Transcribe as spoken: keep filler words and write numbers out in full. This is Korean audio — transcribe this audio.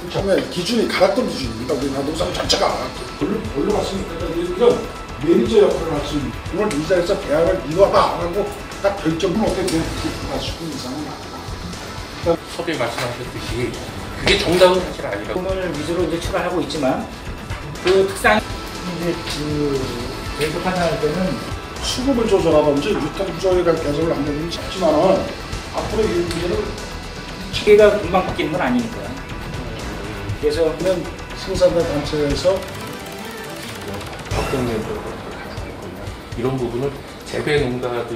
처음에 기준이 갈았던 기준입니다. 우리나라 농산 자체가. 원로 갔으니까 이런 매니저 역할을 할 수 있는 오늘 이 자리에서 계약을 이뤄라 하고 딱 결정은 어떻게 되는 십 분 이상은 나가. 서두에 말씀하셨듯이 그게 정답은 사실 아니라고. 부분을 위주로 이제 출발하고 있지만 그 특상 이제 그 계속 판단할 때는 수급을 조절하든지 유통 구조에 대한 개선을 한다든지 싶지만은 앞으로 이 문제는 체계가 금방 바뀌는 건 아니니까. 그래서 생산자 단체에서 법정면적으로 가져가겠구나. 이런 부분을 재배 농가들